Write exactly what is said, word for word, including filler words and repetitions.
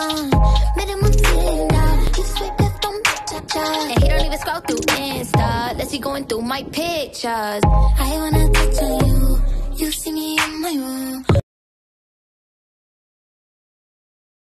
on. Made him a feeling now. You sweet left on cha-cha. And he don't even scroll through Insta unless he going through my pictures. I wanna touch on you. You see me in my room.